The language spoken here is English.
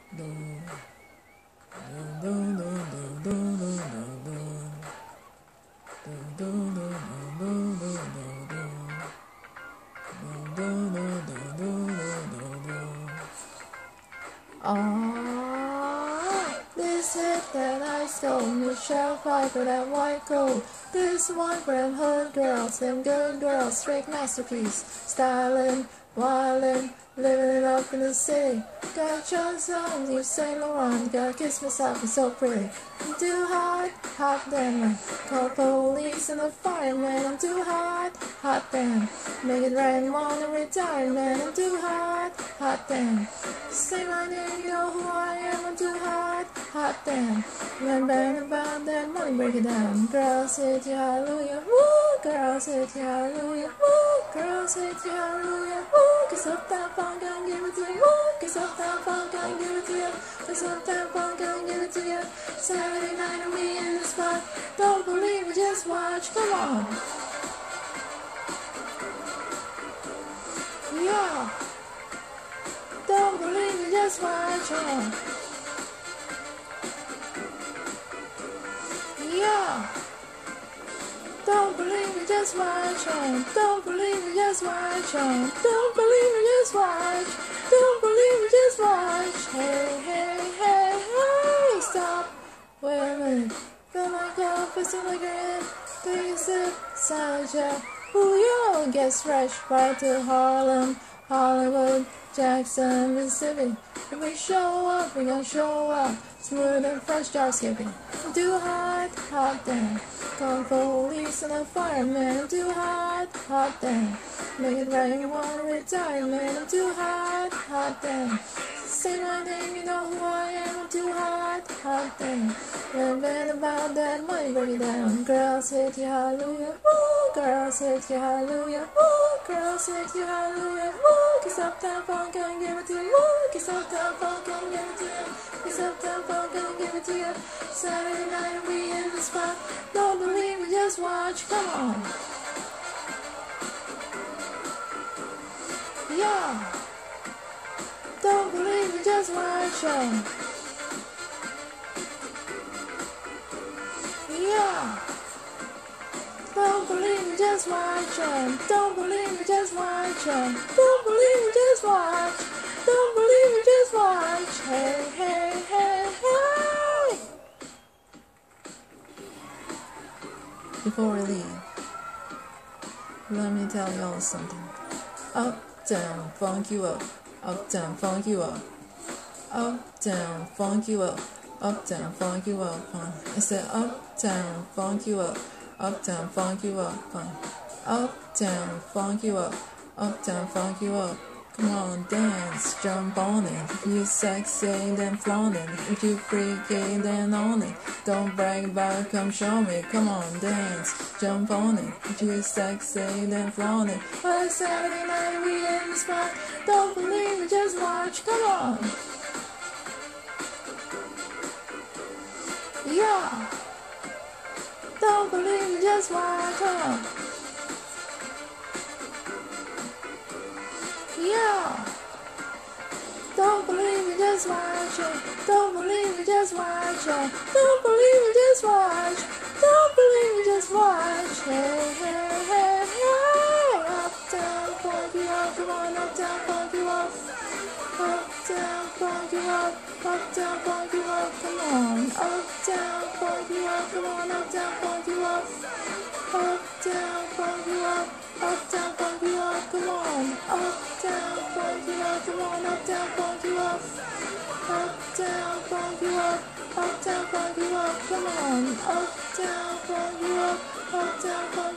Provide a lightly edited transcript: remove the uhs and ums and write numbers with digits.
This hit that I stole, Michelle fight for that white coat. This one gram hood girls, them good girls, straight masterpiece. Styling, wildin', living it up in the city. Got your songs, you Saint Laurent, gotta kiss myself, I'm so pretty. I'm too hot, hot damn. Call police and the fireman, I'm too hot, hot damn. Make it rain, wanna retire, man, I'm too hot, hot damn. Say my name, you know who I am, I'm too hot, hot damn. When bang about that money, break it down. Girls hit you, hallelujah, woo. Girls hit you, hallelujah, woo. Girls hit you, hallelujah, woo. Cause Uptown Funk can give it to you, woo. Cause Uptown Funk can give it to you. Cause Uptown Funk can give it to you. Saturday night and we in the spot. Don't believe me, just watch, come on. Yeah. Don't believe me, just watch, on. Yeah. Don't believe me, just watch, on. Don't believe me, just watch, on. Don't believe me, just watch. Don't believe me, just watch. Hey, hey, hey, hey, stop. Wait a minute. Fill my cup with some liquor. Take a sip, silent chat. Ooh, yo, gets fresh right to Harlem, Hollywood, Jackson, Mississippi. If we show up, we gon' show up. Smooth and fresh, jar skipping. I'm too hot, hot damn. Call police and the fireman. I'm too hot, hot damn. Make it rain, you wanna retire, man. I'm too hot, hot damn. Say my name, you know who I am. I'm too hot, hot damn. When been about that money, break it down. Girls hit you, hallelujah, woo. Girls hit you, hallelujah, woo. Girls hit you, hallelujah, woo. Cause Uptown Funk can give it to you, woo. Cause Uptown Funk can give it to you. Cause Uptown Funk can give it to you. Saturday night and we in the spot. Don't believe me, just watch, come on. Yeah. Don't believe me, just watch, on. Yeah. Don't believe me, just watch, on. Don't believe me, just watch, on. Don't believe me, just watch. Don't believe me, just watch. Hey, hey, hey, hey. Before we leave, let me tell y'all something. Uptown, funk you up. Uptown, funk you up. Uptown, funk you up. Uptown, funk you up. I said Uptown, funk you up. Uptown, funk you up. Uptown, funk you up. Uptown, funk you up. Come on, dance, jump on it. If you sexy, then flaunt it. If you freaky, then own it. Don't brag about it, come show me. Come on, dance, jump on it. If you sexy, then flaunt it. Well, it's Saturday night, we in the spot. Don't believe me, just watch, come on. Yeah. Don't believe me, just watch, come on. Yeah. Don't believe me, just watch it. Don't believe me, just watch it. Don't believe me, just watch. Don't believe me, just watch. Hey, hey, hey, hey. Uptown, funk you up. Come on, Uptown, funk you up. Uptown, funk you up. Uptown, funk you up. Come on. Uptown, funk you up. Come on, Uptown, funk you up. Uptown, funk you up. Uptown, funk you up. Come on. Uptown, funk you up. Come on, Uptown, funk you up. Uptown, funk you up. Uptown, funk you up. Come on. Uptown, funk you up. Uptown, funk